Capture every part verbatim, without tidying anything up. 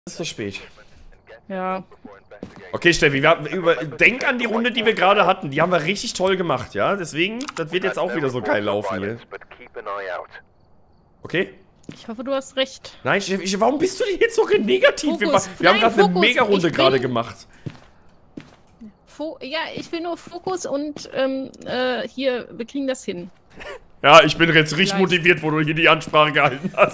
Es ist zu spät. Ja. Okay, Steffi, wir haben, über, denk an die Runde, die wir gerade hatten. Die haben wir richtig toll gemacht, ja? Deswegen, das wird jetzt auch wieder so geil laufen hier. Okay? Ich hoffe, du hast recht. Nein, Steffi, warum bist du denn jetzt so negativ? Wir, Fokus. wir haben Nein, gerade eine Fokus. Mega-Runde Ich gerade bin- gemacht. Fo ja, ich will nur Fokus und ähm, äh, hier, wir kriegen das hin. Ja, ich bin jetzt richtig Vielleicht. motiviert, wo du hier die Ansprache gehalten hast.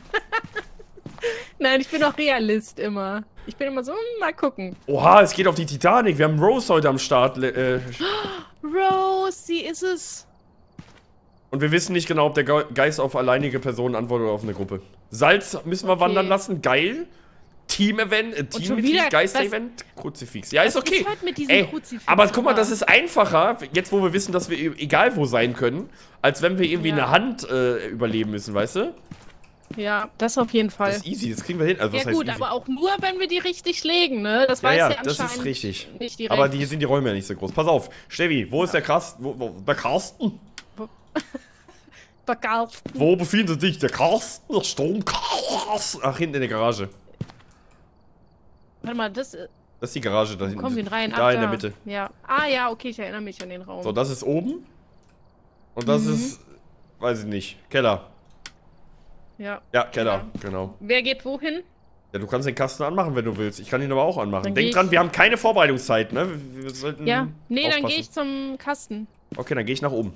Nein, ich bin auch Realist immer. Ich bin immer so, hm, mal gucken. Oha, es geht auf die Titanic. Wir haben Rose heute am Start. Äh, Rose, sie ist es. und wir wissen nicht genau, ob der Ge Geist auf alleinige Personen antwortet oder auf eine Gruppe. Salz müssen wir Okay. wandern lassen. Geil. Team-Event, äh, schon Team-Mitglied, wieder- Geister-Event, Kruzifix. Ja, ist Was okay. ist heute mit diesem Ey, Kruzifix aber guck mal, immer? das ist einfacher, jetzt wo wir wissen, dass wir e- egal wo sein können, als wenn wir irgendwie Ja. eine Hand äh, überleben müssen, weißt du? Ja, das auf jeden Fall. Das ist easy, das kriegen wir hin. Also, was Ja heißt gut, easy? aber auch nur, wenn wir die richtig legen, ne? Das Ja, weiß ja, ja das anscheinend ist richtig. nicht direkt. Aber die sind die Räume ja nicht so groß. Pass auf, Steffi, wo ist der Carsten? Wo, wo, der Carsten? Verkauft. Wo befindet sich der Carsten? Der Stromkarsten? Ach, hinten in der Garage. Warte mal, das äh, Das ist die Garage da hinten. kommen wir rein. Da Ach, in der Mitte. Ja. Ah ja, okay, ich erinnere mich an den Raum. So, das ist oben. Und das Mhm. ist, weiß ich nicht, Keller. Ja. Ja, Keller, Ja. genau. Wer geht wohin? Ja, du kannst den Kasten anmachen, wenn du willst. Ich kann ihn aber auch anmachen. Dann geh Denk ich- dran, wir haben keine Vorbereitungszeit, ne? Wir, wir sollten Ja. Nee, dann aufpassen. gehe ich zum Kasten. Okay, dann gehe ich nach oben.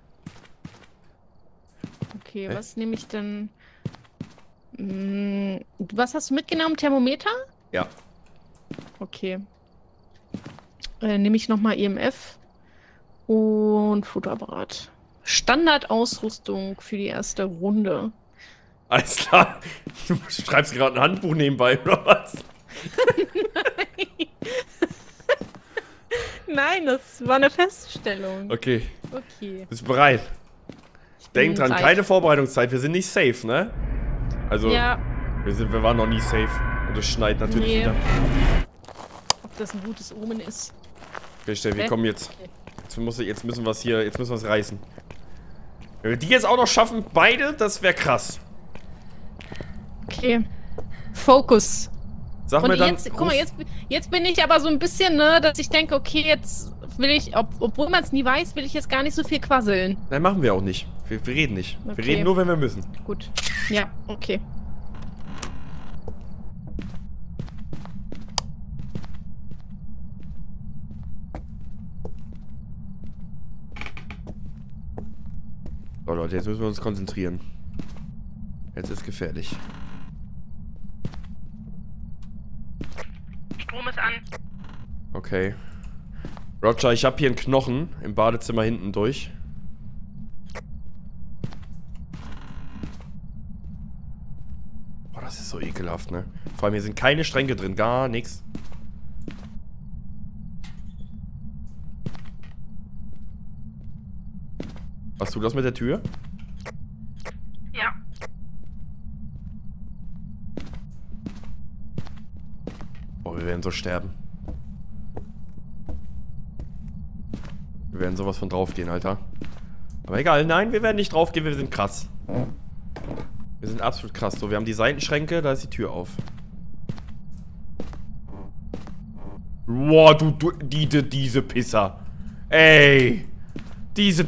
Okay, Hä? was nehme ich denn? Hm, was hast du mitgenommen? Thermometer? Ja. Okay. Äh, nehme ich nochmal E M F und Fotoapparat. Standardausrüstung für die erste Runde. Alles klar. Du schreibst gerade ein Handbuch nebenbei, oder was? Nein, das war eine Feststellung. Okay. Okay. Bist du bereit? Denk bin dran, bereit. keine Vorbereitungszeit. Wir sind nicht safe, ne? Also, Ja, wir, sind, wir waren noch nie safe. Und es schneit natürlich Nee. wieder. ob das ein gutes Omen ist. Okay, Steffi, Hä? komm jetzt. Okay. Jetzt, muss, jetzt müssen wir es hier, jetzt müssen wir es reißen. Wenn wir die jetzt auch noch schaffen, beide, das wäre krass. Okay. Fokus. Sag Und mir dann. jetzt, guck mal, jetzt, jetzt bin ich aber so ein bisschen, ne, dass ich denke, okay, jetzt will ich, ob, obwohl man es nie weiß, will ich jetzt gar nicht so viel quasseln. Nein, machen wir auch nicht. Wir, wir reden nicht. Okay. Wir reden nur, wenn wir müssen. Gut. Ja, okay. So, Leute, jetzt müssen wir uns konzentrieren. Jetzt ist gefährlich. Strom ist an. Okay. Roger, ich habe hier einen Knochen im Badezimmer hinten durch. Boah, das ist so ekelhaft, ne? Vor allem hier sind keine Stränke drin, gar nichts. Hast du das mit der Tür? Ja. Boah, wir werden so sterben. Wir werden sowas von draufgehen, Alter. Aber egal, nein, wir werden nicht draufgehen, wir sind krass. Wir sind absolut krass. So, wir haben die Seitenschränke, da ist die Tür auf. Boah, du, du, die, die, diese Pisser. Ey. Diese...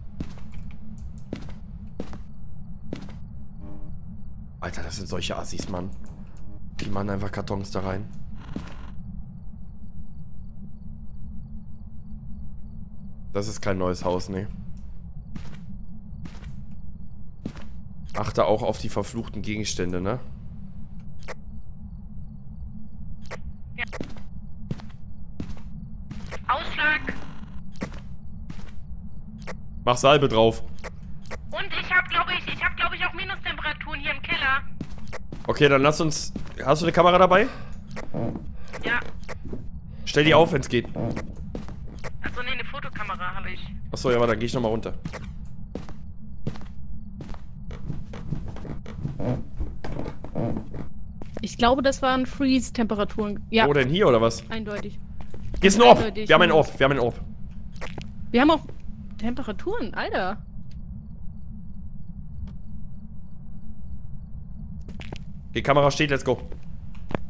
Alter, das sind solche Assis, Mann. Die machen einfach Kartons da rein. Das ist kein neues Haus, ne. Achte auch auf die verfluchten Gegenstände, ne? Ja. Ausschlag. Mach Salbe drauf. Und ich habe, glaube ich, ich habe, glaube ich, auch Minustemperaturen hier im Keller. Okay, dann lass uns... Hast du eine Kamera dabei? Ja. Stell die auf, wenn es geht. Also nee, eine Fotokamera habe ich. Achso, ja, aber dann gehe ich nochmal runter. Ich glaube, das waren Freeze-Temperaturen. Ja, Wo denn hier, oder was? eindeutig. Hier ist ein Orb. Eindeutig. Wir haben einen Orb. Wir haben einen Orb. Wir haben auch Temperaturen, Alter. Die Kamera steht, let's go.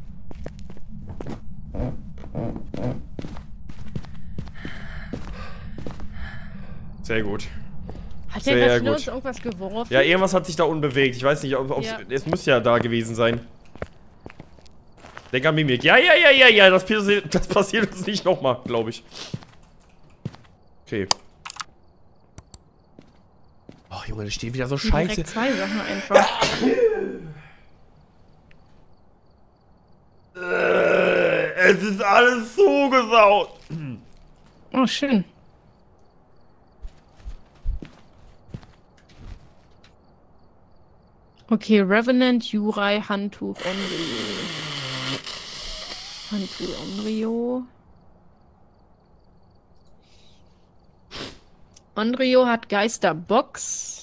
Sehr gut. Hat der Sehr gerade gut. uns irgendwas geworfen? Ja, irgendwas hat sich da unbewegt. Ich weiß nicht, ob ob's, Ja. es muss ja da gewesen sein. Denk an Mimik. Ja, ja, ja, ja, ja, das passiert, das passiert uns nicht nochmal, glaube ich. Okay. Oh, Junge, das steht wieder so scheiße. Direkt zwei Sachen einfach. Äh, es ist alles zugesaut. Oh, schön. Okay, Revenant, Jurai, Handtuch, Onryo. Handtuch, Onryo. Onryo hat Geisterbox.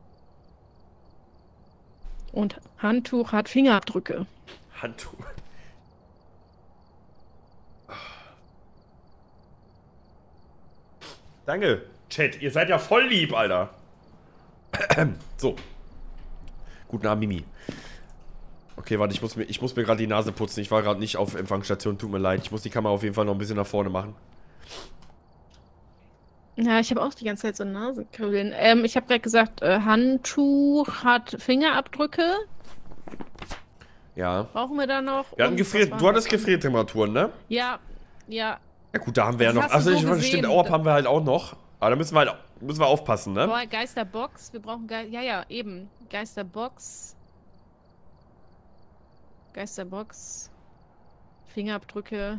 Und Handtuch hat Fingerabdrücke. Handtuch. Danke, Chat. Ihr seid ja voll lieb, Alter. So. Guten Abend, Mimi. Okay, warte, ich muss mir, ich muss mir gerade die Nase putzen. Ich war gerade nicht auf Empfangsstation, tut mir leid. Ich muss die Kamera auf jeden Fall noch ein bisschen nach vorne machen. Ja, ich habe auch die ganze Zeit so Nasenkribbeln. Ähm, ich habe gerade gesagt, äh, Handtuch hat Fingerabdrücke. Ja. Brauchen wir da noch? Wir hatten Und gefriert, was war du hattest noch? Gefriertemperaturen, ne? Ja, ja. Ja gut, da haben wir ja Das noch. hast du Also so ich, stimmt, gesehen. Orb haben wir halt auch noch. Aber da müssen wir halt müssen wir aufpassen, ne? Boah, Geisterbox. Wir brauchen Ge ja, ja, eben. Geisterbox. Geisterbox. Fingerabdrücke.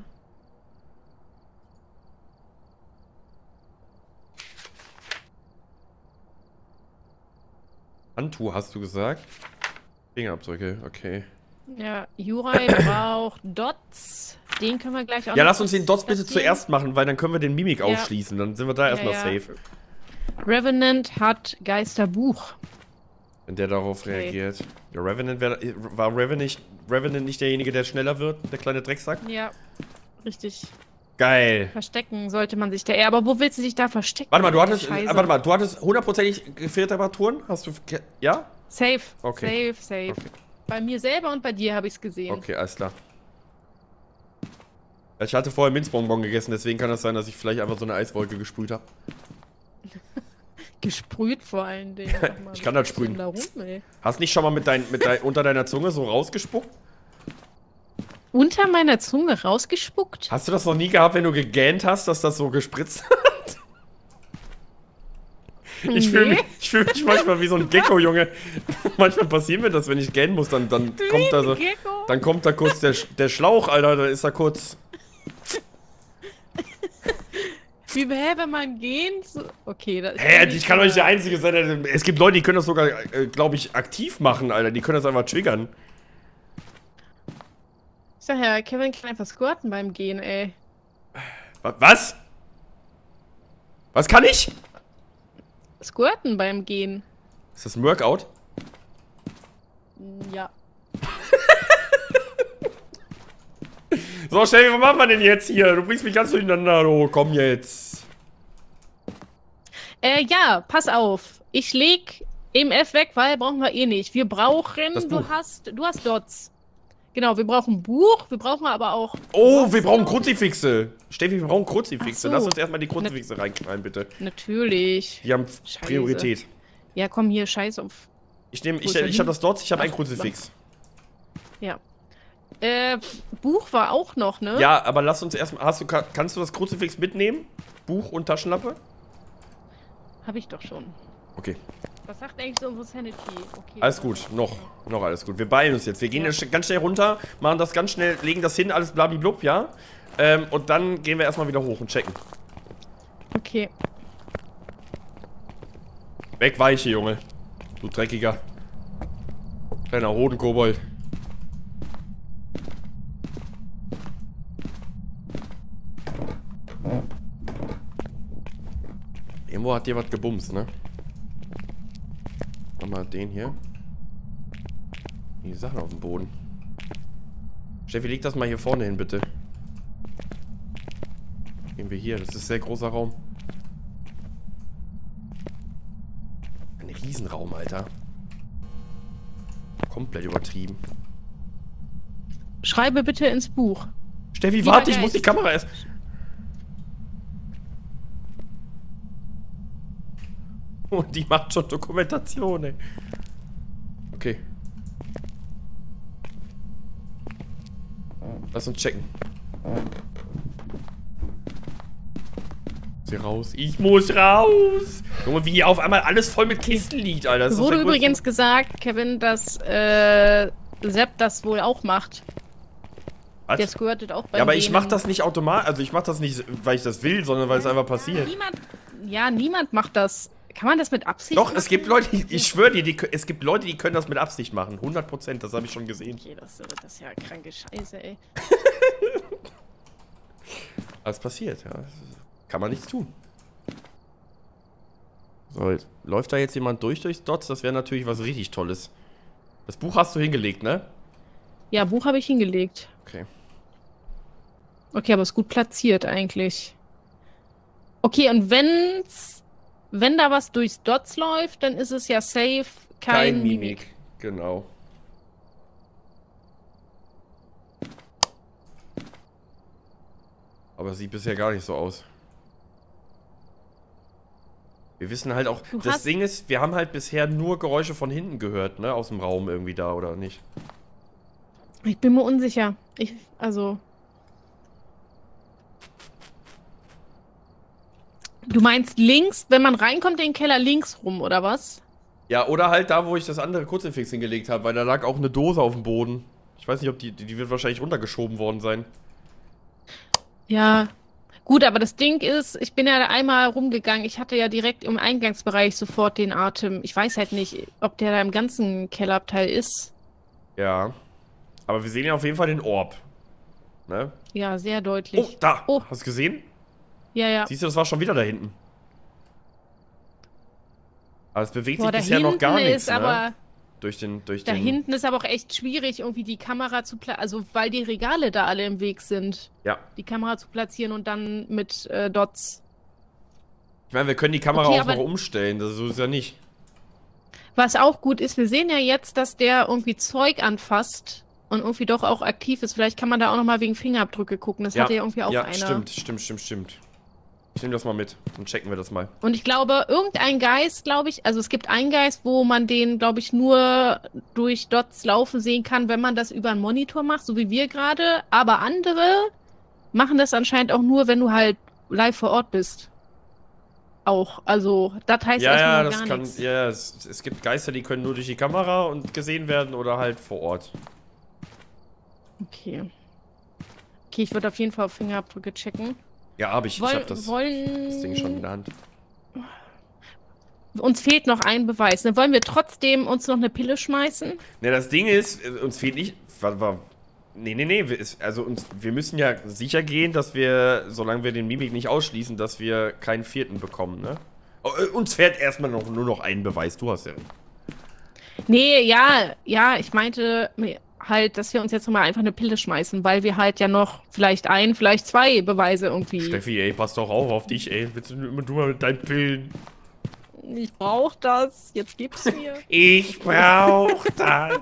Handtuch hast du gesagt? Fingerabdrücke, okay. Ja, Jurai braucht Dots. Den können wir gleich auch Ja, noch lass uns den Dots bitte platzieren. zuerst machen, weil dann können wir den Mimik Ja. ausschließen. Dann sind wir da Ja, erstmal ja. safe. Revenant hat Geisterbuch. Wenn der darauf Okay. reagiert. Der Revenant wär, war Revenant nicht, Revenant nicht derjenige, der schneller wird, der kleine Drecksack? Ja, richtig. Geil. Verstecken sollte man sich da eher. Aber wo willst du dich da verstecken? Warte mal, du hattest, Scheiße. äh, warte mal, du hattest hundertprozentig Gefriertemperaturen? Hast du, ge- ja? Safe. Okay. Safe, safe. Okay. Bei mir selber und bei dir habe ich es gesehen. Okay, alles klar. Ich hatte vorher Minzbonbon gegessen, deswegen kann das sein, dass ich vielleicht einfach so eine Eiswolke gesprüht habe. Gesprüht vor allen Dingen. Sag mal, Ich kann was das ist denn sprühen. Da rum, ey? Hast nicht schon mal mit dein, mit dein, unter deiner Zunge so rausgespuckt? Unter meiner Zunge rausgespuckt? Hast du das noch nie gehabt, wenn du gegähnt hast, dass das so gespritzt hat? Ich fühle Nee. mich, ich fühl mich manchmal wie so ein Gecko, Junge. Manchmal passiert mir das, wenn ich gähnen muss, dann, dann kommt da so, Gecko. dann kommt da kurz der, der Schlauch, Alter, da ist da kurz... Wie, hä, wenn man gehen? So okay, das ist Hä, ja ich kann doch nicht der wahr. Einzige sein. der- Es gibt Leute, die können das sogar, äh, glaube ich, aktiv machen, Alter. Die können das einfach triggern. Ich sag ja, Kevin kann einfach squirten beim Gehen, ey. Wa- Was? Was kann ich? Squirten beim Gehen. Ist das ein Workout? Ja. So, Steffi, was machen wir denn jetzt hier? Du bringst mich ganz durcheinander. Oh, komm jetzt. Äh, ja, pass auf. Ich leg E M F weg, weil brauchen wir eh nicht. Wir brauchen, Das du Buch. hast, du hast Dots. Genau, wir brauchen ein Buch, wir brauchen aber auch... Oh, wir brauchen Kruzifixe. Steffi, wir brauchen Kruzifixe. Ach so. Lass uns erstmal die Kruzifixe reinknallen, bitte. Natürlich. Die haben Scheiße. Priorität. Ja, komm hier, scheiß auf... Ich nehme, Wo ich, ist er ich habe hin? das Dots, ich habe ein Ach, Kruzifix. Ja. Äh, Buch war auch noch, ne? Ja, aber lass uns erstmal. Hast du, ka- kannst du das Kruzifix mitnehmen? Buch und Taschenlampe? Hab ich doch schon. Okay. Was sagt eigentlich so unsere Sanity? Okay, Alles das gut, ist- noch, noch alles gut. Wir beeilen uns jetzt. Wir gehen Ja. jetzt ganz schnell runter, machen das ganz schnell, legen das hin, alles blablablub, ja? Ähm, und dann gehen wir erstmal wieder hoch und checken. Okay. Wegweiche, Junge. Du dreckiger. Kleiner Hodenkobold. Irgendwo hat dir was gebumst, ne? Mach mal den hier. Die Sachen auf dem Boden. Steffi, leg das mal hier vorne hin, bitte. Gehen wir hier. Das ist ein sehr großer Raum. Ein Riesenraum, Alter. Komplett übertrieben. Schreibe bitte ins Buch. Steffi, Lieber warte, ich muss Geist. die Kamera erst... Und die macht schon Dokumentation, ey. Okay. Lass uns checken. Sie raus. Ich muss raus. Junge, wie hier auf einmal alles voll mit Kisten liegt, Alter. Es wurde übrigens gesagt, Kevin, dass äh, Sepp das wohl auch macht. Was? Der squirtet auch bei Ja, aber denen. ich mach das nicht automatisch. Also ich mach das nicht, weil ich das will, sondern weil es einfach passiert. Ja, niemand, ja, niemand macht das. Kann man das mit Absicht Doch, machen? es gibt Leute, die, ich schwöre dir, die, es gibt Leute, die können das mit Absicht machen. hundert Prozent, das habe ich schon gesehen. Okay, das, das ist ja kranke Scheiße, ey. Was passiert, ja. Kann man nichts tun. So, jetzt läuft da jetzt jemand durch durchs Dots? Das wäre natürlich was richtig Tolles. Das Buch hast du hingelegt, ne? Ja, Buch habe ich hingelegt. Okay. Okay, aber ist gut platziert eigentlich. Okay, und wenn's, wenn da was durchs Dots läuft, dann ist es ja safe kein, Kein Mimik. Mimik. Genau. Aber sieht bisher gar nicht so aus. Wir wissen halt auch, Du das hast- Ding ist, wir haben halt bisher nur Geräusche von hinten gehört, ne? Aus dem Raum irgendwie da, oder nicht? Ich bin mir unsicher. Ich, also. Du meinst links, wenn man reinkommt in den Keller links rum, oder was? Ja, oder halt da, wo ich das andere Kurzinfix hingelegt habe, weil da lag auch eine Dose auf dem Boden. Ich weiß nicht, ob die, die wird wahrscheinlich runtergeschoben worden sein. Ja. Gut, aber das Ding ist, ich bin ja da einmal rumgegangen. Ich hatte ja direkt im Eingangsbereich sofort den Atem. Ich weiß halt nicht, ob der da im ganzen Kellerabteil ist. Ja. Aber wir sehen ja auf jeden Fall den Orb. Ne? Ja, sehr Oh, deutlich. da! Oh. Hast du gesehen? Ja, ja. Siehst du, das war schon wieder da hinten. Aber es bewegt Boah, sich da bisher noch gar hinten nichts, ist ne? aber, Durch den, durch da den... hinten ist aber auch echt schwierig, irgendwie die Kamera zu platzieren. Also, weil die Regale da alle im Weg sind. Ja. Die Kamera zu platzieren und dann mit äh, Dots. Ich meine, wir können die Kamera Okay, auch noch aber- umstellen, das so ist ja nicht. Was auch gut ist, wir sehen ja jetzt, dass der irgendwie Zeug anfasst und irgendwie doch auch aktiv ist. Vielleicht kann man da auch nochmal wegen Fingerabdrücke gucken. Das hatte ja irgendwie auch ja, einer. stimmt, stimmt, stimmt, stimmt. Ich nehme das mal mit, dann checken wir das mal. Und ich glaube, irgendein Geist, glaube ich, also es gibt einen Geist, wo man den, glaube ich, nur durch Dots laufen sehen kann, wenn man das über einen Monitor macht, so wie wir gerade. Aber andere machen das anscheinend auch nur, wenn du halt live vor Ort bist. Auch. Also, das heißt Ja, erstmal ja, noch das gar kann, nichts. ja, es, es gibt Geister, die können nur durch die Kamera und gesehen werden oder halt vor Ort. Okay. Okay, ich würde auf jeden Fall auf Fingerabdrücke checken. Ja, aber ich, ich Woll, hab das, wollen... das Ding schon in der Hand. Uns fehlt noch ein Beweis. Dann wollen wir trotzdem uns noch eine Pille schmeißen? Ne, das Ding ist, äh, uns fehlt nicht. War, war, nee, nee, nee. wir- ist- Also uns, wir müssen ja sicher gehen, dass wir, solange wir den Mimik nicht ausschließen, dass wir keinen vierten bekommen, ne? Oh, äh, uns fehlt erstmal noch, nur noch ein Beweis. Du hast ja. Nee, ja, ja, ich meinte halt, dass wir uns jetzt nochmal einfach eine Pille schmeißen, weil wir halt ja noch vielleicht ein, vielleicht zwei Beweise irgendwie. Steffi, ey, pass doch auch auf dich, ey. Willst du immer du mal mit deinen Pillen? Ich brauch das. Jetzt gib's mir. Ich brauch das.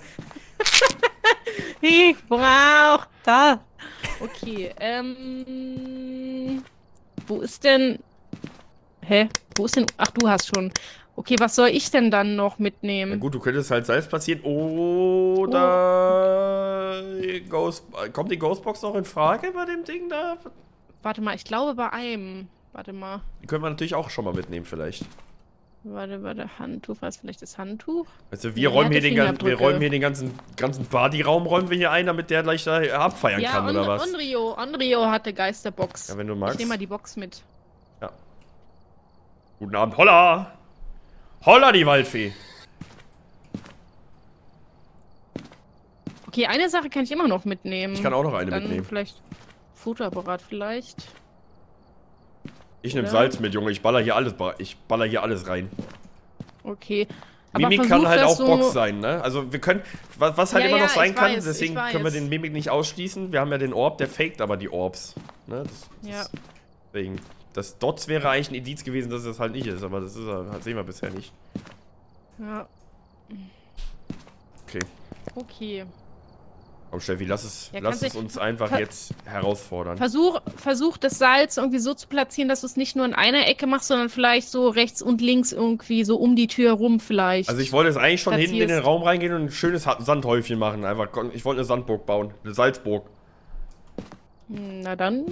Ich brauch das. Okay, ähm. Wo ist denn. Hä? Wo ist denn. Ach, du hast schon. Okay, was soll ich denn dann noch Na mitnehmen? gut, du könntest halt Salz platzieren oder Ghost, kommt die Ghostbox noch in Frage bei dem Ding da? Warte mal, ich glaube bei einem. Warte mal. Die können wir natürlich auch schon mal mitnehmen vielleicht. Warte, warte, Handtuch. Was ist vielleicht das Handtuch? Also wir Nee, räumen er hier hatte den, gan- wir Fingerabdrücke. räumen hier den ganzen, ganzen Partyraum räumen wir hier ein, damit der gleich da abfeiern Ja, kann On oder was? Onryo. Onryo hatte Geisterbox. Ja, wenn du Ich magst. nehme mal die Box mit. Guten Abend, holla! Holla, die Waldfee! Okay, eine Sache kann ich immer noch mitnehmen. Ich kann auch noch eine Dann mitnehmen. vielleicht Fotoapparat vielleicht. Ich nehme Ja. Salz mit, Junge. Ich baller hier alles, ba- ich baller hier alles rein. Okay. Aber Mimik kann versuch halt das auch so- Box sein, ne? Also wir können, was, was halt Ja, immer ja, noch sein ich kann, weiß, deswegen ich können wir weiß. den Mimik nicht ausschließen. Wir haben ja den Orb, der faked aber die Orbs. Ne? Das, Ja. das, deswegen. Das Dots wäre eigentlich ein Indiz gewesen, dass es das halt nicht ist, aber das ist er, das sehen wir bisher nicht. Ja. Okay. Okay. Komm, Steffi, lass es, Ja, lass es du, uns einfach jetzt herausfordern. Versuch, versuch das Salz irgendwie so zu platzieren, dass du es nicht nur in einer Ecke machst, sondern vielleicht so rechts und links irgendwie so um die Tür rum vielleicht. Also ich wollte jetzt eigentlich schon platzierst. hinten in den Raum reingehen und ein schönes Sandhäufchen machen. Einfach, ich wollte eine Sandburg bauen. Eine Salzburg. Na dann.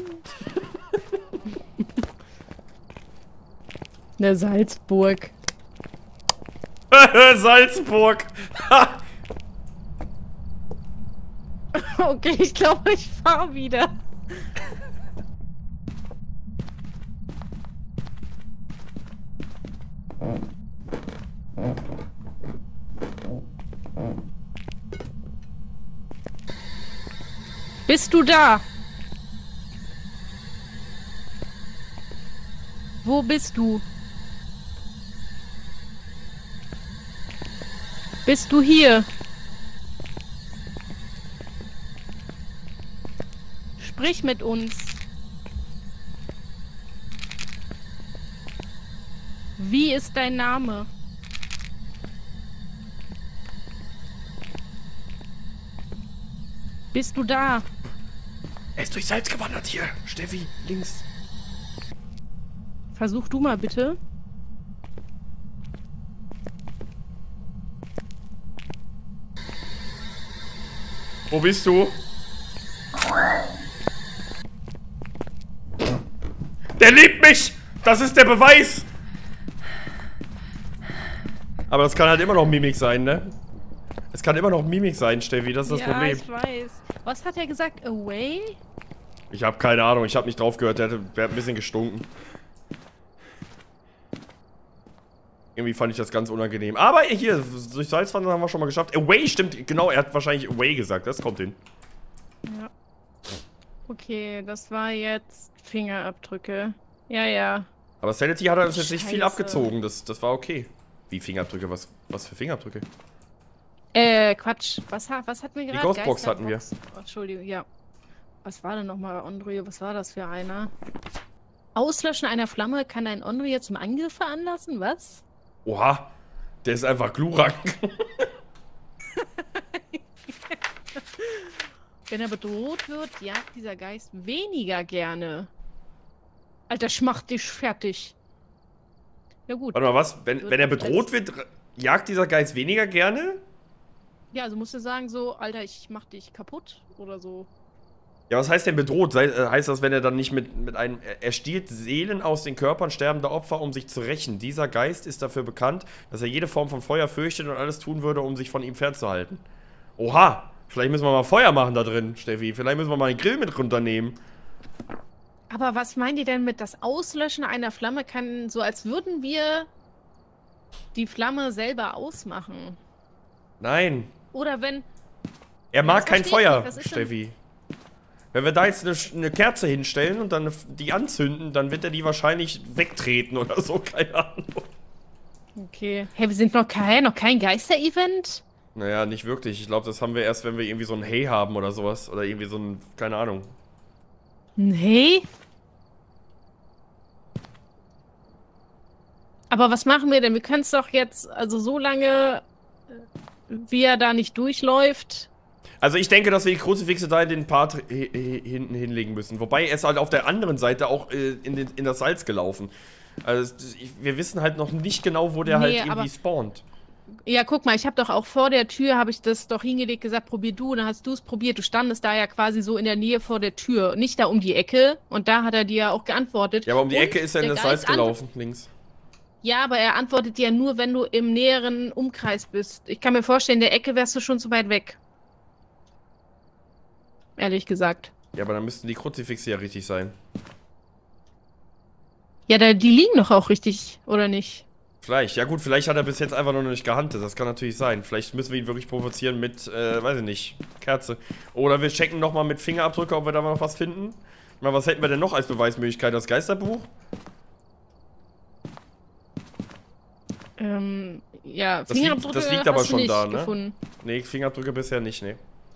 Eine Salzburg. Salzburg! Okay, ich glaube, ich fahre wieder. Bist du da? Wo bist du? Bist du hier? Sprich mit uns. Wie ist dein Name? Bist du da? Er ist durch Salz gewandert hier. Steffi, links. Versuch du mal bitte. Wo bist du? Der liebt mich! Das ist der Beweis! Aber das kann halt immer noch Mimik sein, ne? Es kann immer noch Mimik sein, Steffi, das ist das ja, Problem. Ich weiß. Was hat er gesagt? Away? Ich habe keine Ahnung, ich habe nicht drauf gehört, der, hatte, der hat ein bisschen gestunken. Irgendwie fand ich das ganz unangenehm. Aber hier, durch Salzwandern haben wir schon mal geschafft. Away stimmt, genau, er hat wahrscheinlich Away gesagt, das kommt hin. Ja. Okay, das war jetzt Fingerabdrücke. Ja, ja. Aber Sanity hat uns jetzt Scheiße. nicht viel abgezogen, das, das war okay. Wie Fingerabdrücke? Was, was für Fingerabdrücke? Äh, Quatsch. Was, was hatten wir gerade? Die Ghostbox hatten wir. Oh, Entschuldigung, ja. Was war denn nochmal, Ondrio? Was war das für einer? Auslöschen einer Flamme kann ein Ondrio zum Angriff veranlassen? Was? Oha, der ist einfach Glurak. Wenn er bedroht wird, jagt dieser Geist weniger gerne. Alter, schmach dich fertig. Ja gut. Warte mal, was? Wenn, wenn er bedroht wird, jagt dieser Geist weniger gerne? Ja, also musst du sagen so, Alter, ich mach dich kaputt oder so. Ja, was heißt denn bedroht? Sei, äh, heißt das, wenn er dann nicht mit, mit einem... Er stiehlt Seelen aus den Körpern sterbender Opfer, um sich zu rächen. Dieser Geist ist dafür bekannt, dass er jede Form von Feuer fürchtet und alles tun würde, um sich von ihm fernzuhalten. Oha! Vielleicht müssen wir mal Feuer machen da drin, Steffi. Vielleicht müssen wir mal einen Grill mit runternehmen. Aber was meint ihr denn mit das Auslöschen einer Flamme kann, so als würden wir die Flamme selber ausmachen? Nein. Oder wenn... Er mag das kein verstehe ich Feuer, nicht. Was ist denn- Steffi. Wenn wir da jetzt eine, eine Kerze hinstellen und dann die anzünden, dann wird er die wahrscheinlich wegtreten oder so, keine Ahnung. Okay. Hey, wir sind noch kein, noch kein Geister-Event? Naja, nicht wirklich. Ich glaube, das haben wir erst, wenn wir irgendwie so ein Hey haben oder sowas. Oder irgendwie so ein, keine Ahnung. Nee. Aber was machen wir denn? Wir können es doch jetzt, also so lange, äh, wie er da nicht durchläuft. Also ich denke, dass wir die Kruzifixe da in den Part hi- hi- hinten hinlegen müssen. Wobei er ist halt auf der anderen Seite auch äh, in, den, in das Salz gelaufen. Also es- ich, wir wissen halt noch nicht genau, wo der Nee, halt irgendwie aber- spawnt. Ja, guck mal, ich habe doch auch vor der Tür, habe ich das doch hingelegt, gesagt, probier du. Und dann hast du es probiert. Du standest da ja quasi so in der Nähe vor der Tür, nicht da um die Ecke. Und da hat er dir ja auch geantwortet. Ja, aber um die Und Ecke ist er in der das Salz Geist antw- gelaufen, links. Ja, aber er antwortet dir nur, wenn du im näheren Umkreis bist. Ich kann mir vorstellen, in der Ecke wärst du schon zu weit weg. Ehrlich gesagt. Ja, aber dann müssten die Kruzifixe ja richtig sein. Ja, da, die liegen doch auch richtig, oder nicht? Vielleicht, ja gut, vielleicht hat er bis jetzt einfach noch nicht gehandelt, das kann natürlich sein. Vielleicht müssen wir ihn wirklich provozieren mit, äh, weiß ich nicht, Kerze. Oder wir checken nochmal mit Fingerabdrücke, ob wir da noch was finden. Mal, was hätten wir denn noch als Beweismöglichkeit? Das Geisterbuch? Ähm, ja, Das liegt- Fingerabdrücke das liegt hast aber du schon nicht da, ne? gefunden. Nee, Fingerabdrücke bisher nicht, nee.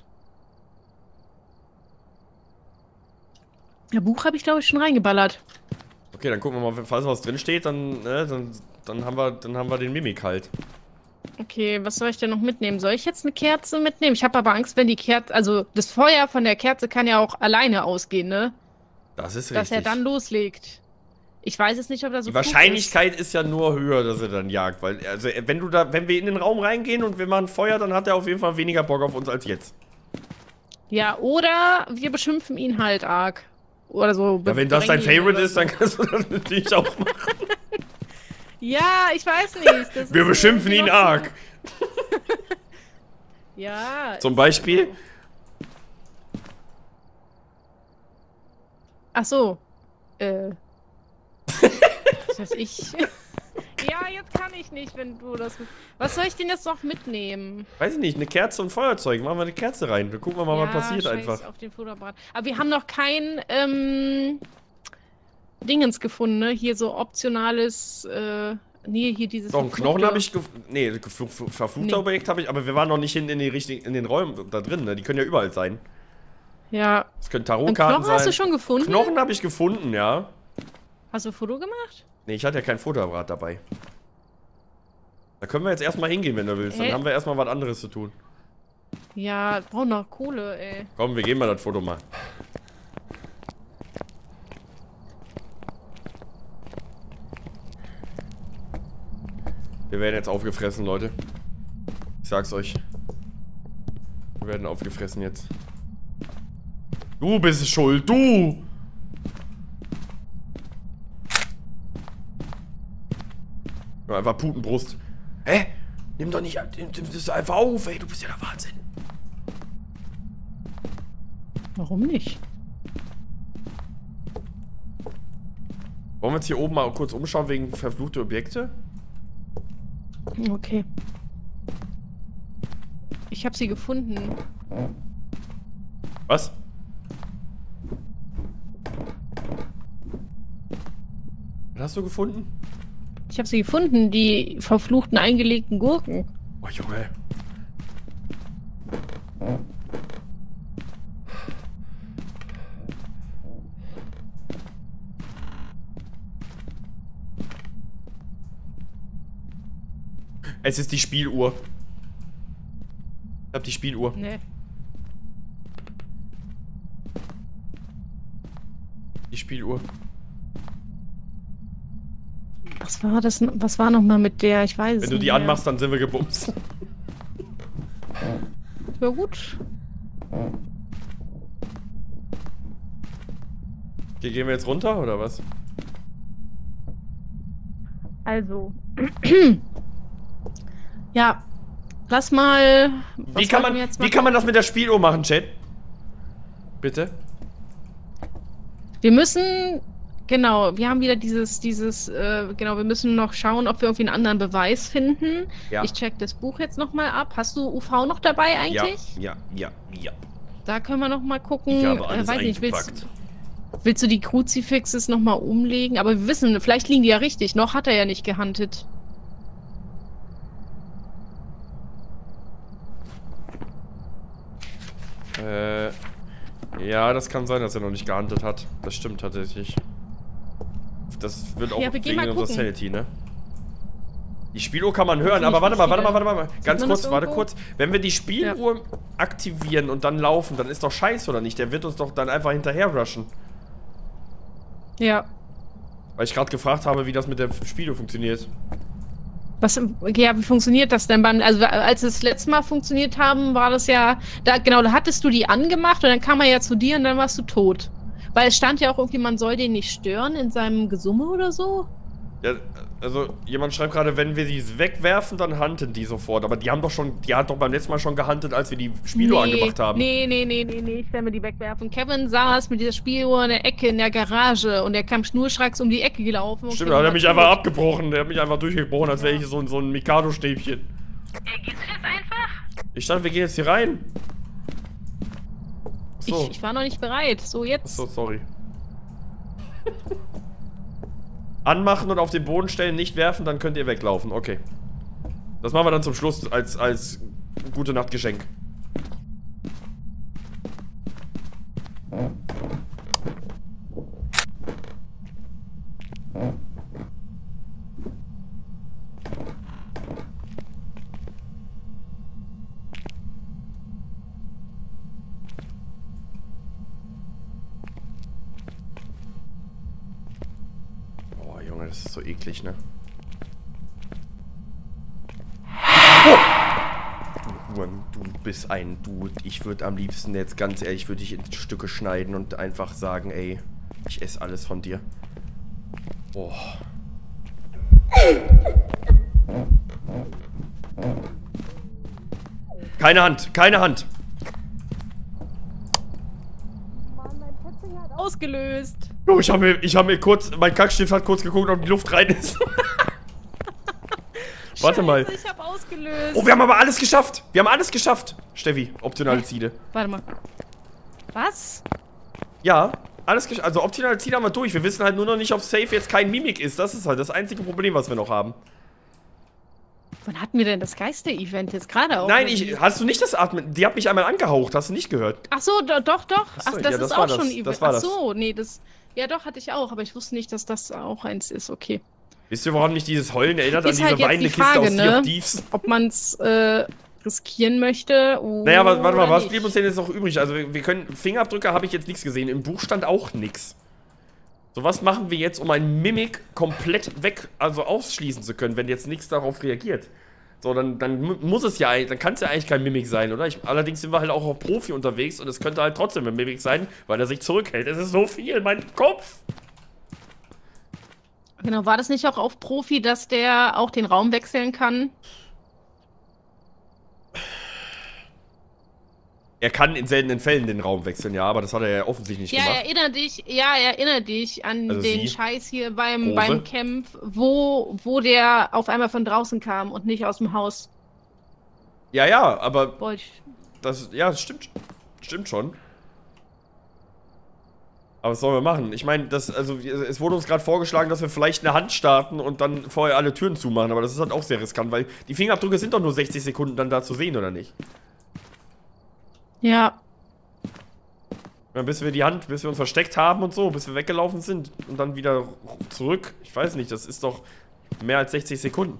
Ja, Buch habe ich, glaube ich, schon reingeballert. Okay, dann gucken wir mal, falls was drin steht, dann, ne, dann, dann haben wir, dann haben wir den Mimik halt. Okay, was soll ich denn noch mitnehmen? Soll ich jetzt eine Kerze mitnehmen? Ich habe aber Angst, wenn die Kerze, also das Feuer von der Kerze kann ja auch alleine ausgehen, ne? Das ist richtig. Dass er dann loslegt. Ich weiß es nicht, ob das so Die Wahrscheinlichkeit ist. ist ja nur höher, dass er dann jagt, weil also wenn du da, wenn wir in den Raum reingehen und wir machen Feuer, dann hat er auf jeden Fall weniger Bock auf uns als jetzt. Ja, oder wir beschimpfen ihn halt arg. Oder so. Ja, wenn das dein Favorite ist, so. dann kannst du das natürlich auch machen. Ja, ich weiß nicht. Das wir beschimpfen ihn arg. Ja. Zum Beispiel? Ach so. Äh. Was weiß ich. Ja, jetzt kann ich nicht, wenn du das... Was soll ich denn jetzt noch mitnehmen? Weiß ich nicht, eine Kerze und Feuerzeug. Machen wir eine Kerze rein. Dann gucken wir mal, ja, was passiert scheiß einfach. Auf den Fotoapparat. Aber wir haben noch kein, ähm... Dingens gefunden, ne? Hier so optionales, äh... Nee, hier dieses... Doch, einen Knochen habe ich gefunden. Nee, verfluchter nee. Objekt habe ich, aber wir waren noch nicht hinten in, die richtigen, in den Räumen da drin, ne? Die können ja überall sein. Ja. Das können Tarotkarten sein. Knochen hast du schon gefunden? Knochen habe ich gefunden, ja. Hast du ein Foto gemacht? Nee, ich hatte ja kein Fotoapparat dabei. Da können wir jetzt erstmal hingehen, wenn du willst. Dann äh? haben wir erstmal was anderes zu tun. Ja, brauchen noch Kohle, ey. Komm, wir gehen mal das Foto mal. Wir werden jetzt aufgefressen, Leute. Ich sag's euch. Wir werden aufgefressen jetzt. Du bist schuld, du! Ja, einfach Putenbrust. Hä? Nimm doch nicht... Nimm das einfach auf, ey. Du bist ja der Wahnsinn. Warum nicht? Wollen wir uns hier oben mal kurz umschauen wegen verfluchte Objekte? Okay. Ich habe sie gefunden. Was? Was hast du gefunden? Ich habe sie gefunden, die verfluchten eingelegten Gurken. Oh, Junge. Es ist die Spieluhr. Ich hab die Spieluhr. Nee. Die Spieluhr. Was war das? Was war nochmal mit der? Ich weiß es nicht. Wenn du die mehr. anmachst, dann sind wir gebumst. Ja, gut. Okay, gehen wir jetzt runter, oder was? Also. Ja. Lass mal. Wie kann, man, wie kann man das mit der Spieluhr machen, Chat? Bitte? Wir müssen. Genau, wir haben wieder dieses, dieses, äh, genau, wir müssen noch schauen, ob wir irgendwie einen anderen Beweis finden. Ja. Ich check das Buch jetzt nochmal ab. Hast du U V noch dabei eigentlich? Ja, ja, ja, ja. Da können wir nochmal gucken. Ich habe alles äh, weiß nicht, eingepackt. willst, willst du die Kruzifixes nochmal umlegen? Aber wir wissen, vielleicht liegen die ja richtig. Noch hat er ja nicht gehuntet. Äh, ja, das kann sein, dass er noch nicht gehuntet hat. Das stimmt tatsächlich. Das wird auch ja, wegen unserer Sanity, ne? Die Spieluhr kann man hören, aber warte mal, warte mal, warte mal. Ganz kurz, warte kurz. Wenn wir die Spieluhr ja. aktivieren und dann laufen, dann ist doch scheiße, oder nicht? Der wird uns doch dann einfach hinterher rushen. Ja. Weil ich gerade gefragt habe, wie das mit der Spieluhr funktioniert. Was, ja, wie funktioniert das denn beim, also als es das letzte Mal funktioniert haben, war das ja, da, genau, da hattest du die angemacht und dann kam er ja zu dir und dann warst du tot. Weil es stand ja auch irgendwie, man soll den nicht stören in seinem Gesumme oder so. Ja, also jemand schreibt gerade, wenn wir sie wegwerfen, dann hunten die sofort. Aber die haben doch schon, die hat doch beim letzten Mal schon gehuntet, als wir die Spieluhr nee, angemacht haben. Nee, nee, nee, nee, nee, ich will mir die wegwerfen. Kevin saß mit dieser Spieluhr in der Ecke in der Garage und er kam schnurstracks um die Ecke gelaufen. Stimmt, da hat er mich einfach abgebrochen. Der hat mich einfach durchgebrochen, als wäre ich so, so ein Mikado-Stäbchen. Äh, gehst du jetzt einfach? Ich dachte, wir gehen jetzt hier rein. So. Ich, ich war noch nicht bereit. So, jetzt. Achso, sorry. Anmachen und auf den Boden stellen, nicht werfen, dann könnt ihr weglaufen. Okay. Das machen wir dann zum Schluss als, als gute Nachtgeschenk. das ist so eklig, ne? Oh. Du, du bist ein Dude. Ich würde am liebsten jetzt ganz ehrlich, würde ich in Stücke schneiden und einfach sagen, ey, ich esse alles von dir. Oh. Keine Hand, keine Hand. Ausgelöst. Oh, ich habe mir, ich habe mir kurz, mein Kackstift hat kurz geguckt, ob die Luft rein ist. Warte mal. Scheiße, ich habe ausgelöst. Oh, wir haben aber alles geschafft. Wir haben alles geschafft. Steffi, optionale Ziele. Warte mal. Was? Ja, alles geschafft. Also optionale Ziele haben wir durch. Wir wissen halt nur noch nicht, ob Safe jetzt kein Mimik ist. Das ist halt das einzige Problem, was wir noch haben. Wann hatten wir denn das Geister-Event jetzt gerade auch? Nein, ich, hast du nicht das Atmen? Die hat mich einmal angehaucht. Hast du nicht gehört? Ach so, do, doch, doch. Ach, Achso, das ja, das ist war auch das. schon ein Event. Das war Ach so, das. nee, das... Ja, doch, hatte ich auch. Aber ich wusste nicht, dass das auch eins ist. Okay. Wisst ihr, woran mich dieses Heulen erinnert? Ist An halt diese jetzt weinende die Frage, Kiste aus Sea ne? of Thieves? Ob man es äh, riskieren möchte oder Naja, warte mal, was nicht. blieb uns denn jetzt noch übrig? Also wir, wir können, Fingerabdrücke habe ich jetzt nichts gesehen, im Buch stand auch nichts. So, was machen wir jetzt, um ein Mimik komplett weg, also ausschließen zu können, wenn jetzt nichts darauf reagiert? So, dann, dann muss es ja, dann kann es ja eigentlich kein Mimik sein, oder? Ich, allerdings sind wir halt auch auf Profi unterwegs und es könnte halt trotzdem ein Mimik sein, weil er sich zurückhält. Es ist so viel, mein Kopf! Genau, war das nicht auch auf Profi, dass der auch den Raum wechseln kann? Er kann in seltenen Fällen den Raum wechseln, ja, aber das hat er ja offensichtlich nicht Ja, gemacht. erinnere dich, ja, erinnere dich an Also den sie? Scheiß hier beim, Rose? beim Camp, wo, wo der auf einmal von draußen kam und nicht aus dem Haus. Ja, ja, aber Wollte ich. das, ja, das stimmt, stimmt schon. Aber was sollen wir machen? Ich meine, das, also, es wurde uns gerade vorgeschlagen, dass wir vielleicht eine Hand starten und dann vorher alle Türen zumachen, aber das ist halt auch sehr riskant, weil die Fingerabdrücke sind doch nur sechzig Sekunden dann da zu sehen, oder nicht? Ja. Ja, bis wir die Hand, bis wir uns versteckt haben und so, bis wir weggelaufen sind und dann wieder zurück. Ich weiß nicht, das ist doch mehr als sechzig Sekunden.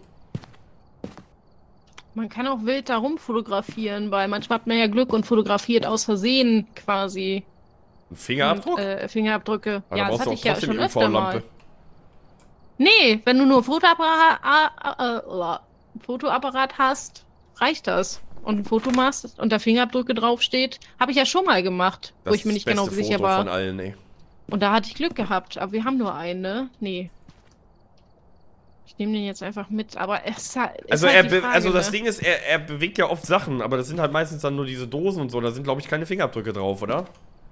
Man kann auch wild da rumfotografieren, weil manchmal hat man ja Glück und fotografiert aus Versehen quasi. Ein Fingerabdruck? Und, äh, Fingerabdrücke. Aber Ja, da das brauchst du hatte auch ich ja trotzdem schon die öfter U V-Lampe. mal. Nee, wenn du nur Fotoapparat, äh, äh, Fotoapparat hast, reicht das. Und ein Foto machst und da Fingerabdrücke draufsteht, habe ich ja schon mal gemacht, wo ich mir nicht genau sicher Foto war. von allen, ey. Und da hatte ich Glück gehabt, aber wir haben nur einen, ne? Nee. Ich nehme den jetzt einfach mit, aber es ist halt, ist Also, halt er die be Frage, also das ne? Ding ist, er, er bewegt ja oft Sachen, aber das sind halt meistens dann nur diese Dosen und so. Da sind, glaube ich, keine Fingerabdrücke drauf, oder?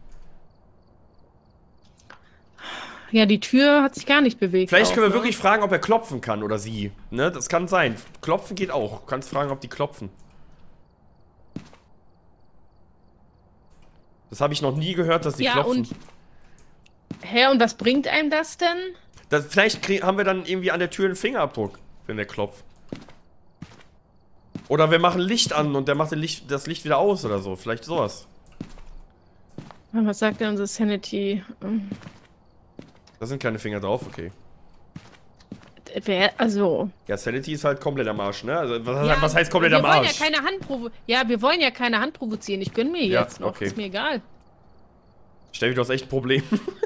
Ja, die Tür hat sich gar nicht bewegt. Vielleicht auch, können wir ne? wirklich fragen, ob er klopfen kann oder sie. Ne, das kann sein. Klopfen geht auch. Du kannst fragen, ob die klopfen. Das habe ich noch nie gehört, dass die Ja, klopfen. und. Hä, und was bringt einem das denn? Das, vielleicht krieg, haben wir dann irgendwie an der Tür einen Fingerabdruck, wenn der klopft. Oder wir machen Licht an und der macht den Licht, das Licht wieder aus oder so. Vielleicht sowas. Was sagt denn unsere Sanity? Da sind keine Finger drauf, okay. Wer, also. Ja, Sanity ist halt komplett am Arsch, ne? Also, was, Ja, was heißt komplett wir am wollen Arsch? Ja, keine Hand provo ja, wir wollen ja keine Hand provozieren. Ich gönn mir Ja, jetzt noch. okay. Ist mir egal. Steffi, du hast echt ein Problem.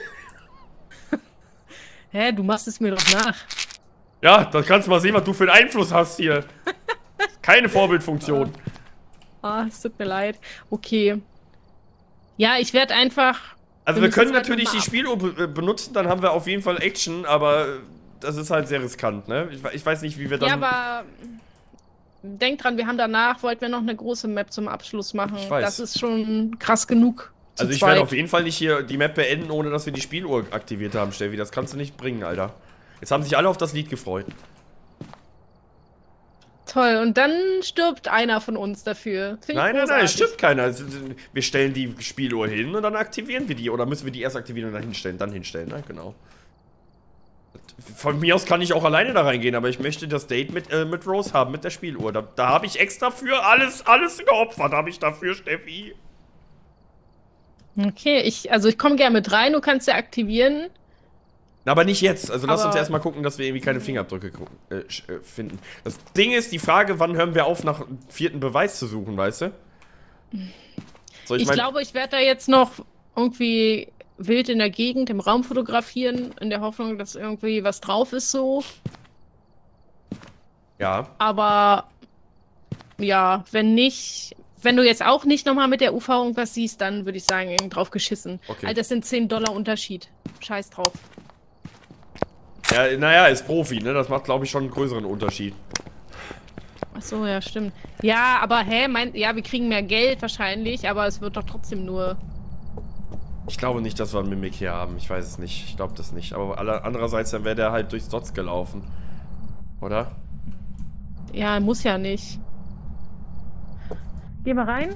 Hä, du machst es mir doch nach. Ja, da kannst du mal sehen, was du für einen Einfluss hast hier. Keine Vorbildfunktion. Ah, es tut mir leid. Okay. Ja, ich werde einfach. Also wir wir können müssen jetzt natürlich die halt Spieluhr be benutzen, dann haben wir auf jeden Fall Action, aber das ist halt sehr riskant, ne? Ich, ich weiß nicht, wie wir dann... Ja, aber denk dran, wir haben danach, wollten wir noch eine große Map zum Abschluss machen. Ich weiß. Das ist schon krass genug. zu Also ich zweit. werde auf jeden Fall nicht hier die Map beenden, ohne dass wir die Spieluhr aktiviert haben, Steffi. Das kannst du nicht bringen, Alter. Jetzt haben sich alle auf das Lied gefreut. Toll, und dann stirbt einer von uns dafür. Find ich Nein, nein, nein, es großartig. stimmt keiner. Wir stellen die Spieluhr hin und dann aktivieren wir die. Oder müssen wir die erst aktivieren und dann hinstellen? Dann hinstellen, ne? Genau. Von mir aus kann ich auch alleine da reingehen, aber ich möchte das Date mit, äh, mit Rose haben, mit der Spieluhr. Da, da habe ich extra für alles, alles geopfert, habe ich dafür, Steffi. Okay, ich, also ich komme gerne mit rein, du kannst ja aktivieren. Na, aber nicht jetzt. Also lass Aber- uns erstmal gucken, dass wir irgendwie keine Fingerabdrücke gucken, äh, sch- äh, finden. Das Ding ist, die Frage, wann hören wir auf, nach einem vierten Beweis zu suchen, weißt du? So, Ich, mein- glaube, ich werde da jetzt noch irgendwie wild in der Gegend im Raum fotografieren, in der Hoffnung, dass irgendwie was drauf ist so. Ja. Aber ja, wenn nicht, wenn du jetzt auch nicht nochmal mit der U V irgendwas siehst, dann würde ich sagen, drauf geschissen. Okay. Also das sind zehn Dollar Unterschied. Scheiß drauf. Ja, naja, ist Profi, ne? Das macht, glaube ich, schon einen größeren Unterschied. Ach so, ja, stimmt. Ja, aber hä, mein, ja, wir kriegen mehr Geld wahrscheinlich, aber es wird doch trotzdem nur... Ich glaube nicht, dass wir einen Mimik hier haben. Ich weiß es nicht. Ich glaube das nicht. Aber andererseits, dann wäre der halt durchs Dots gelaufen. Oder? Ja, muss ja nicht. Geh mal rein.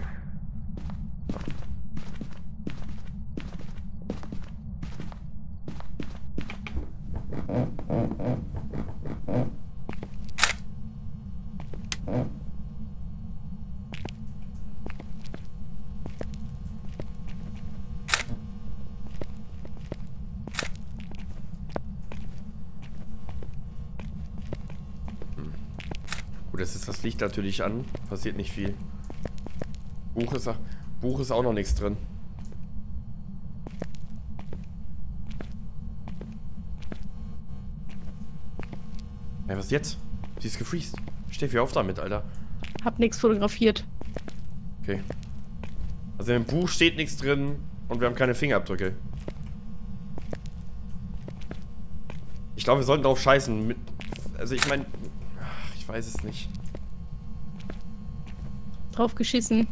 Gut, jetzt ist das Licht natürlich an. Passiert nicht viel. Buch ist, Buch ist auch noch nichts drin. Ja, was jetzt? Sie ist gefreezed. Steffi, auf damit, Alter. Hab nichts fotografiert. Okay. Also im Buch steht nichts drin und wir haben keine Fingerabdrücke. Ich glaube, wir sollten drauf scheißen. Mit, also ich meine... Ich weiß es nicht. Drauf geschissen.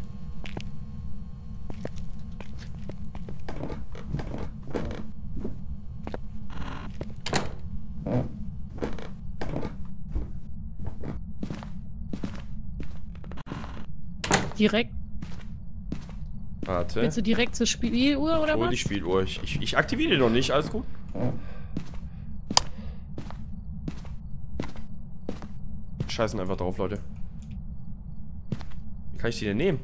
Direkt. Warte. Willst du direkt zur Spieluhr oder Hol was? die Spieluhr. Ich, ich, ich aktiviere die noch nicht. Alles gut. Scheißen einfach drauf, Leute. Wie kann ich die denn nehmen?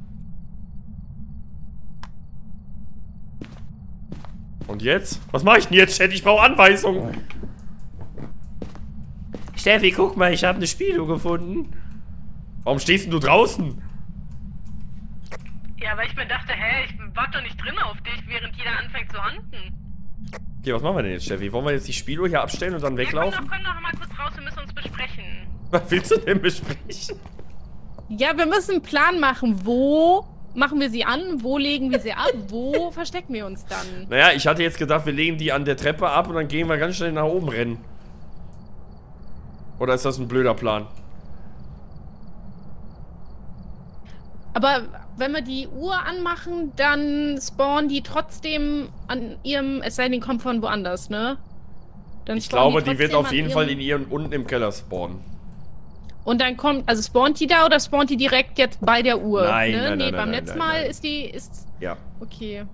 Und jetzt? Was mache ich denn jetzt, Chat? Ich brauche Anweisungen. Steffi, guck mal, ich habe eine Spieluhr gefunden. Warum stehst denn du draußen? Ja, weil ich mir dachte, hä, ich warte doch nicht drin auf dich, während jeder anfängt zu handeln. Okay, was machen wir denn jetzt, Steffi? Wollen wir jetzt die Spieluhr hier abstellen und dann weglaufen? Ja, komm doch, komm doch mal kurz raus, wir müssen uns besprechen. Was willst du denn besprechen? Ja, wir müssen einen Plan machen. Wo machen wir sie an? Wo legen wir sie ab? Wo verstecken wir uns dann? Naja, ich hatte jetzt gedacht, wir legen die an der Treppe ab und dann gehen wir ganz schnell nach oben rennen. Oder ist das ein blöder Plan? Aber wenn wir die Uhr anmachen, dann spawnen die trotzdem an ihrem, es sei denn, die kommen von woanders, ne? Dann Ich glaube, die, die wird trotzdem auf jeden an Fall ihrem- in ihren unten im Keller spawnen. Und dann kommt, also spawnt die da oder spawnt die direkt jetzt bei der Uhr? Nein, ne? nein, Nee, nein, beim nein, letzten nein, Mal nein. ist die, ist, Ja. okay.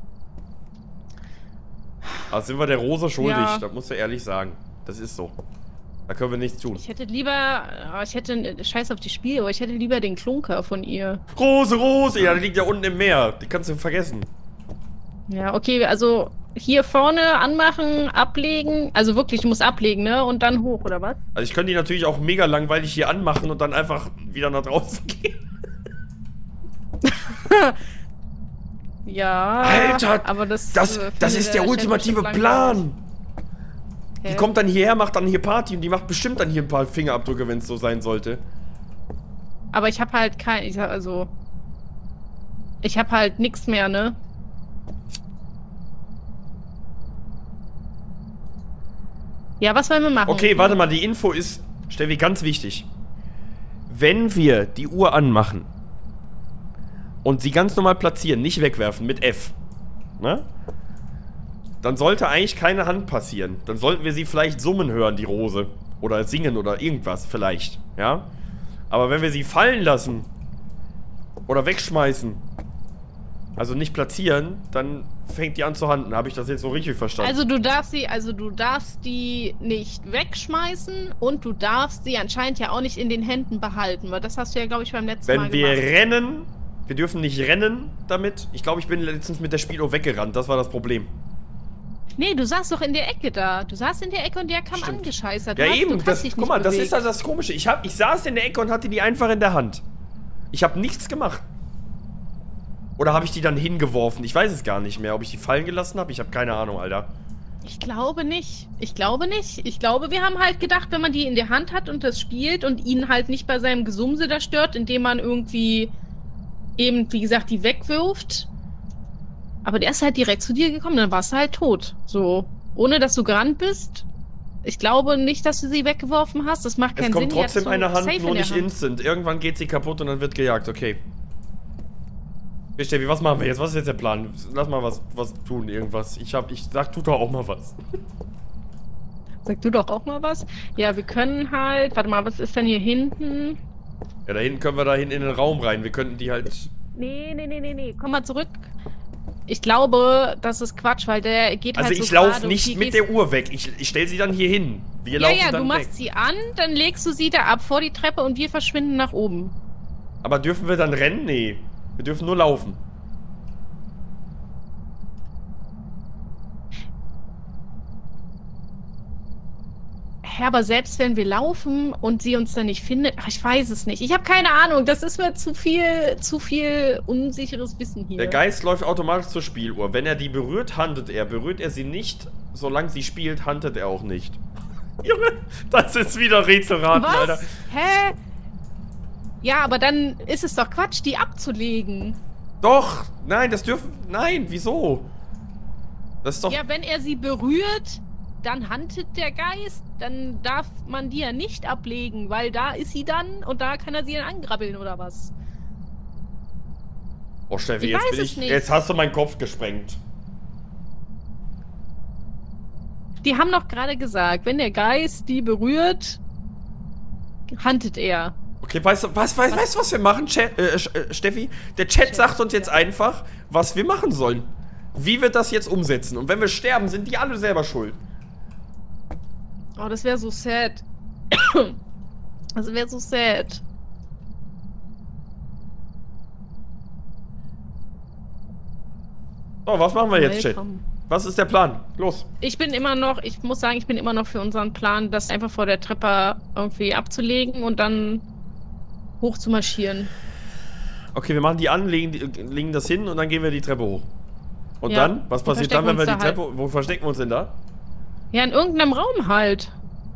Also sind wir der Rosa schuldig, Ja. das musst du ehrlich sagen. Das ist so. Da können wir nichts tun. Ich hätte lieber, ah, ich hätte, scheiß auf die Spiele, aber ich hätte lieber den Klunker von ihr. Rose, Rose! Ja, die liegt ja unten im Meer. Die kannst du vergessen. Ja, okay, also hier vorne anmachen, ablegen, also wirklich, du musst ablegen, ne? Und dann hoch, oder was? Also ich könnte die natürlich auch mega langweilig hier anmachen und dann einfach wieder nach draußen gehen. Ja, Alter, aber das, Das, äh, das findet ist der Chat ultimative bestimmt Plan. langweilig. Die Okay. kommt dann hierher, macht dann hier Party und die macht bestimmt dann hier ein paar Fingerabdrücke, wenn es so sein sollte. Aber ich habe halt kein, ich hab, also, ich habe halt nichts mehr, ne? Ja, was wollen wir machen? Okay, warte mal, die Info ist, Steffi, ganz wichtig. Wenn wir die Uhr anmachen und sie ganz normal platzieren, nicht wegwerfen, mit F, ne? Dann sollte eigentlich keine Hand passieren. Dann sollten wir sie vielleicht summen hören, die Rose. Oder singen oder irgendwas, vielleicht, ja? Aber wenn wir sie fallen lassen oder wegschmeißen, also nicht platzieren, dann fängt die an zu handeln. Habe ich das jetzt so richtig verstanden? Also du darfst sie, also du darfst die nicht wegschmeißen und du darfst sie anscheinend ja auch nicht in den Händen behalten, weil das hast du ja, glaube ich, beim letzten Wenn Mal wir gemacht. rennen, wir dürfen nicht rennen damit. Ich glaube, ich bin letztens mit der Spieluhr weggerannt. Das war das Problem. Nee, du saßt doch in der Ecke da. Du saßt in der Ecke und der kam Stimmt. angescheißert. Ja du hast, eben, du hast das, dich guck nicht mal, das bewegt. ist halt das Komische. Ich, hab, ich saß in der Ecke und hatte die einfach in der Hand. Ich habe nichts gemacht. Oder habe ich die dann hingeworfen? Ich weiß es gar nicht mehr, ob ich die fallen gelassen habe. Ich habe keine Ahnung, Alter. Ich glaube nicht. Ich glaube nicht. Ich glaube, wir haben halt gedacht, wenn man die in der Hand hat und das spielt und ihn halt nicht bei seinem Gesumse da stört, indem man irgendwie eben, wie gesagt, die wegwirft. Aber der ist halt direkt zu dir gekommen, dann warst du halt tot. So, ohne dass du gerannt bist. Ich glaube nicht, dass du sie weggeworfen hast. Das macht keinen Sinn. Es kommt trotzdem eine Hand, nur nicht instant. Irgendwann geht sie kaputt und dann wird gejagt. Okay. Steffi, was machen wir jetzt? Was ist jetzt der Plan? Lass mal was, was tun, irgendwas. Ich hab, ich sag, tu doch auch mal was. Sag du doch auch mal was? Ja, wir können halt... Warte mal, was ist denn hier hinten? Ja, da hinten können wir da hinten in den Raum rein. Wir könnten die halt... Nee, nee, nee, nee, nee. Komm mal zurück. Ich glaube, das ist Quatsch, weil der geht also halt so ich laufe nicht mit der Uhr weg. Ich, ich stelle sie dann hier hin. Wir ja, laufen ja, dann du machst weg. sie an, dann legst du sie da ab vor die Treppe und wir verschwinden nach oben. Aber dürfen wir dann rennen? Nee. Wir dürfen nur laufen. Ja, aber selbst wenn wir laufen und sie uns dann nicht findet, ach, ich weiß es nicht. Ich habe keine Ahnung. Das ist mir zu viel, zu viel unsicheres Wissen hier. Der Geist läuft automatisch zur Spieluhr. Wenn er die berührt, handelt er. Berührt er sie nicht, solange sie spielt, handelt er auch nicht. Junge, das ist wieder Rätselraten, Was? Alter. Hä? Ja, aber dann ist es doch Quatsch, die abzulegen. Doch, nein, das dürfen... Nein, wieso? Das ist doch... Ja, wenn er sie berührt, dann handelt der Geist, dann darf man die ja nicht ablegen, weil da ist sie dann und da kann er sie dann angrabbeln oder was. Oh, Steffi, ich jetzt weiß bin es ich... nicht. Jetzt hast du meinen Kopf gesprengt. Die haben doch gerade gesagt, wenn der Geist die berührt, handelt er. Okay, weißt du, was, weißt, weißt du, was wir machen, Chat, äh, äh, Steffi? Der Chat sagt uns jetzt einfach, was wir machen sollen. Wie wir das jetzt umsetzen. Und wenn wir sterben, sind die alle selber schuld. Oh, das wäre so sad. Das wäre so sad. So, was machen wir jetzt, Chat? Willkommen. Was ist der Plan? Los. Ich bin immer noch, ich muss sagen, ich bin immer noch für unseren Plan, das einfach vor der Treppe irgendwie abzulegen und dann hoch zu marschieren. Okay, wir machen die an, legen, die, legen das hin und dann gehen wir die Treppe hoch. Und Ja, dann? Was wir passiert dann, wenn wir die verstecken uns da Treppe... Wo verstecken wir uns denn da? Ja, in irgendeinem Raum halt.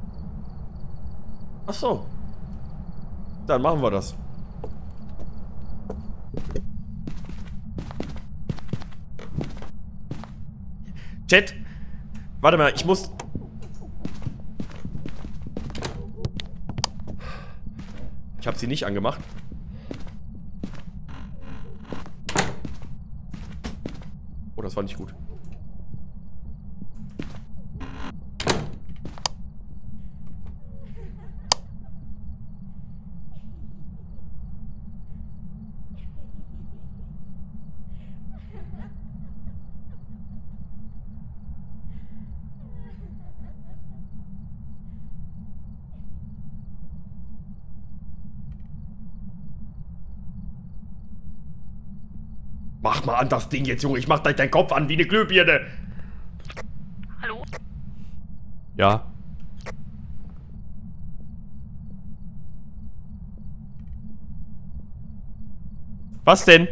Ach so. Dann machen wir das. Chat. Warte mal, ich muss... Ich habe sie nicht angemacht. Oh, das war nicht gut. Mach mal an das Ding jetzt, Junge. Ich mach gleich deinen Kopf an wie eine Glühbirne. Hallo? Ja. Was denn?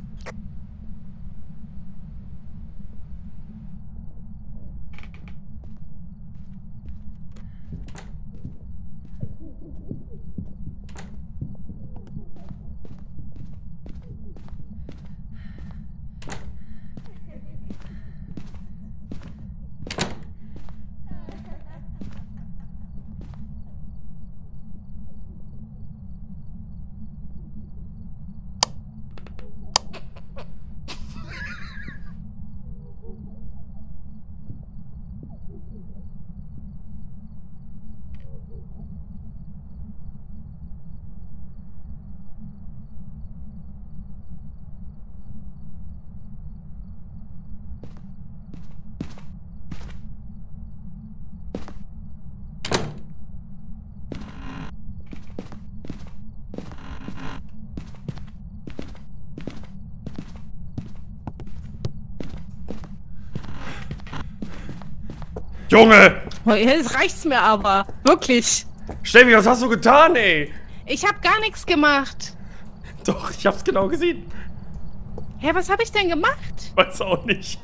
Junge! Jetzt reicht's mir aber. Wirklich. Steffi, was hast du getan, ey? Ich hab gar nichts gemacht. Doch, ich hab's genau gesehen. Hä, was habe ich denn gemacht? Weiß auch nicht.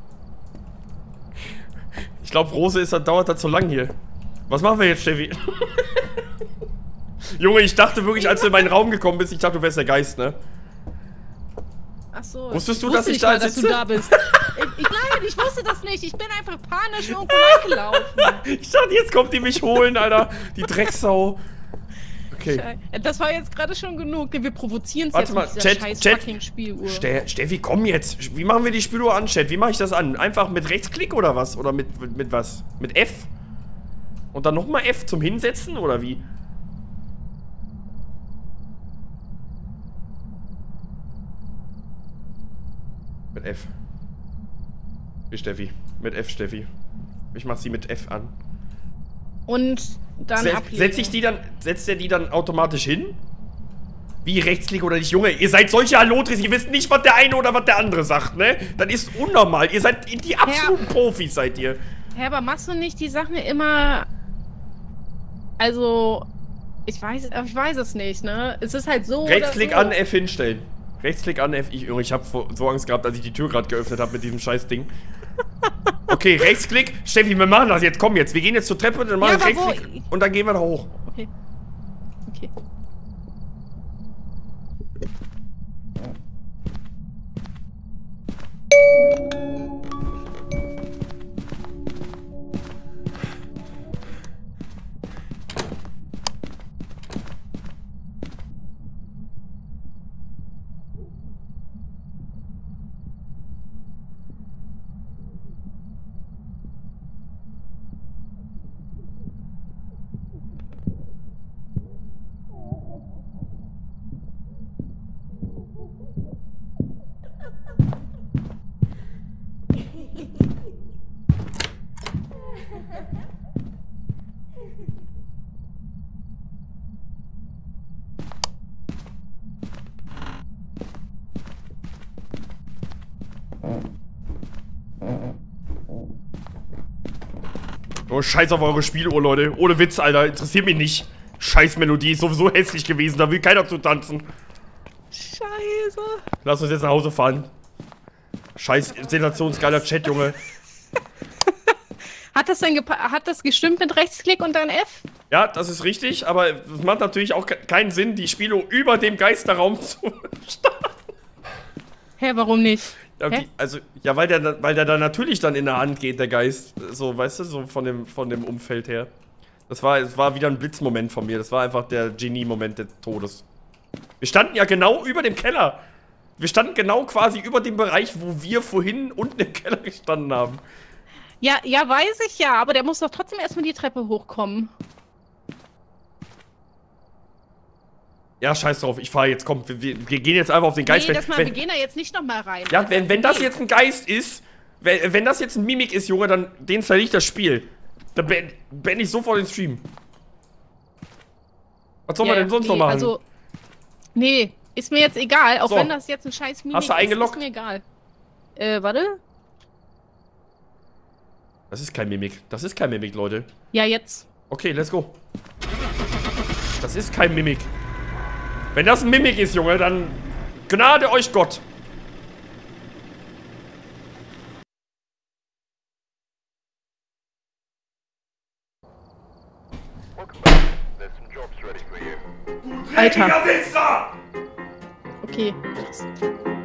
Ich glaube, Rose ist, das dauert das zu lang hier. Was machen wir jetzt, Steffi? Junge, ich dachte wirklich, als du in meinen Raum gekommen bist, ich dachte, du wärst der Geist, ne? Ach so. Wusstest du, ich dass ich da mal, sitze? Dass du da bist. ich, ich, nein, ich wusste das nicht. Ich bin einfach panisch irgendwo reingelaufen. Ich dachte, jetzt kommt die mich holen, Alter. Die Drecksau. Okay. Scheiße. Das war jetzt gerade schon genug. Wir provozieren es Warte jetzt mal, mit dieser Chat, scheiß Chat. fucking Spieluhr. Ste Steffi, komm jetzt. Wie machen wir die Spieluhr an, Chat? Wie mache ich das an? Einfach mit Rechtsklick oder was? Oder mit, mit, mit was? Mit F? Und dann nochmal F zum Hinsetzen oder wie? Mit F. Wie Steffi. Mit F, Steffi. Ich mach sie mit F an. Und dann Se ablegen. Setz ich die dann, setzt er die dann automatisch hin? Wie Rechtsklick oder nicht? Junge, ihr seid solche Allotris, ihr wisst nicht, was der eine oder was der andere sagt, ne? Das ist unnormal. Ihr seid die absoluten ja. Profis, seid ihr. Hä, aber machst du nicht die Sachen immer... Also... Ich weiß, ich weiß es nicht, ne? Es ist halt so Rechtsklick oder so. an, F hinstellen. Rechtsklick an, F. Ich, Junge, ich hab so Angst gehabt, als ich die Tür gerade geöffnet habe mit diesem scheiß Ding. Okay, Rechtsklick. Steffi, wir machen das jetzt. Komm jetzt. Wir gehen jetzt zur Treppe, dann machen wir Ja, Rechtsklick und dann gehen wir da hoch. Okay. Okay. Oh, scheiß auf eure Spieluhr, Leute. Ohne Witz, Alter. Interessiert mich nicht. Scheiß Melodie ist sowieso hässlich gewesen. Da will keiner zu tanzen. Scheiße. Lass uns jetzt nach Hause fahren. Scheiß sensationsgeiler Chat, Junge. Hat das denn gepa hat das gestimmt mit Rechtsklick und dann F? Ja, das ist richtig, aber es macht natürlich auch ke keinen Sinn, die Spieluhr über dem Geisterraum zu starten. Hä, warum nicht? Ja, Hä? die, also, ja, weil der, weil der dann natürlich dann in der Hand geht, der Geist. So, weißt du, so von dem, von dem Umfeld her. Das war, das war wieder ein Blitzmoment von mir. Das war einfach der Genie-Moment des Todes. Wir standen ja genau über dem Keller. Wir standen genau quasi über dem Bereich, wo wir vorhin unten im Keller gestanden haben. Ja, ja, weiß ich ja, aber der muss doch trotzdem erstmal die Treppe hochkommen. Ja, scheiß drauf, ich fahre jetzt, komm, wir, wir gehen jetzt einfach auf den Geist. Nee, das mal, wenn, wir gehen da jetzt nicht nochmal rein. ja, wenn, wenn das jetzt ein Geist ist, wenn, wenn das jetzt ein Mimik ist, Junge, dann deinstalliere ich das Spiel. Dann beende ben ich sofort den Stream. Was soll ja, man denn sonst nee, noch machen? Also, nee, ist mir jetzt egal, auch So. wenn das jetzt ein scheiß Mimik Hast du eingeloggt? ist, ist mir egal. Äh, warte. Das ist kein Mimik, das ist kein Mimik, Leute. Ja, jetzt. Okay, let's go. Das ist kein Mimik. Wenn das ein Mimik ist, Junge, dann gnade euch Gott. Alter. Wichser! Okay.